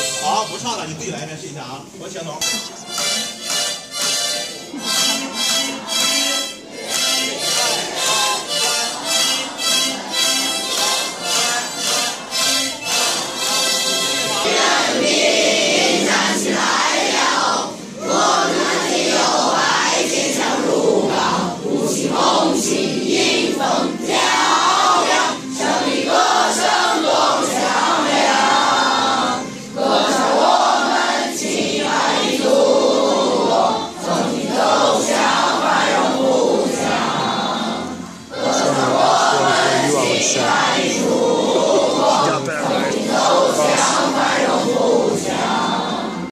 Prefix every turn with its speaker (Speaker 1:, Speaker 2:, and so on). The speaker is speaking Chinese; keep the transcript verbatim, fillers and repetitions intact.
Speaker 1: 好，不唱了，你自己来一遍试一下啊！我前头。
Speaker 2: 恭喜！